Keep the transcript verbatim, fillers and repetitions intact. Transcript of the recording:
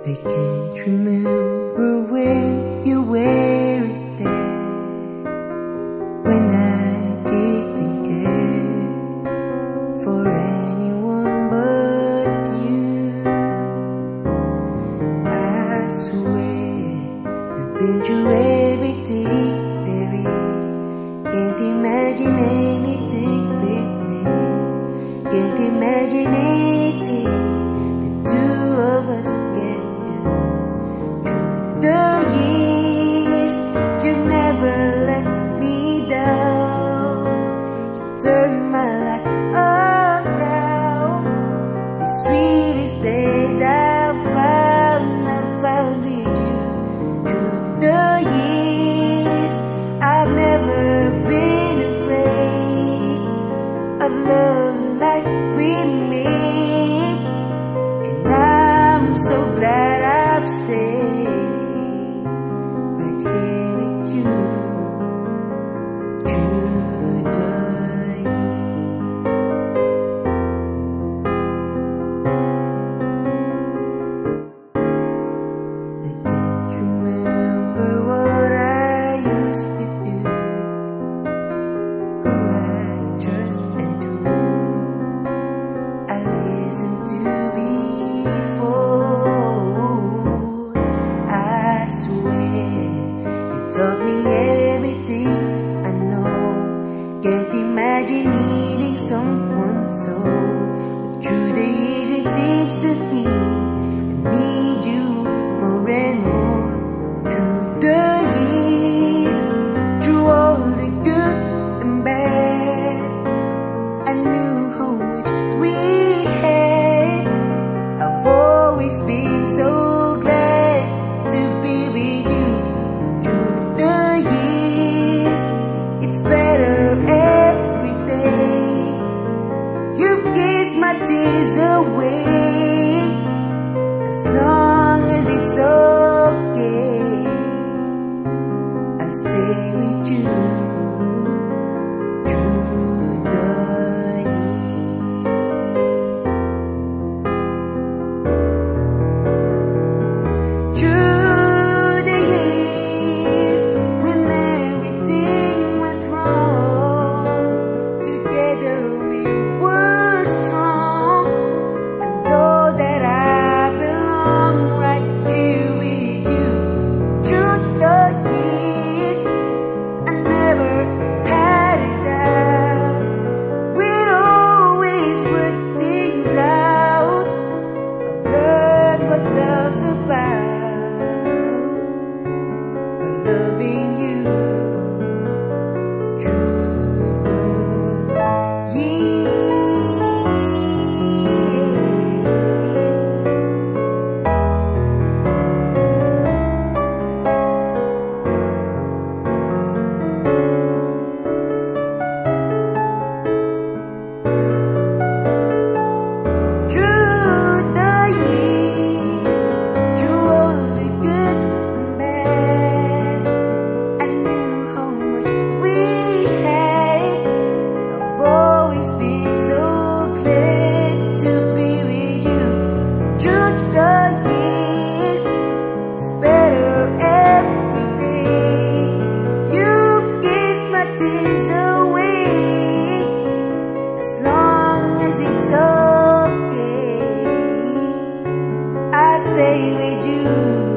I can't remember when you were there, when I didn't care for anyone but you. I swear we've been through everything there is. Can't imagine anything we've missed. Can't imagine anything the two of us can do. Through the years, you've never let me down. You turned my life around. The sweetest days I've found, I've found with you. Through the years, I've never been afraid of love life we made, and I'm so glad I've stayed right here with you through the years. I can't remember what I used to do, who I trust and who I listen to before. I swear you taught me everything I know. Can't imagine needing someone so, but through the years it seems to me I need you more and more. Through the years, through all the good and bad, I knew how much we had. I've always been so glad to be with you. Through the years, it's better every day. You've kissed my tears away. As long as it's okay, I'll stay with you through the years. Through the years, when everything went wrong, together we were strong. I know that I belong right here with you. Through the years, I never had a doubt. We'd always work things out. I've learned what love's about, by loving you through the years. Through the years, through all the good and bad, I knew how much we had. I've always been so glad to be with you. Through the years, it's better every day. You've kissed my tears away. As long as it's okay, I'll stay with you.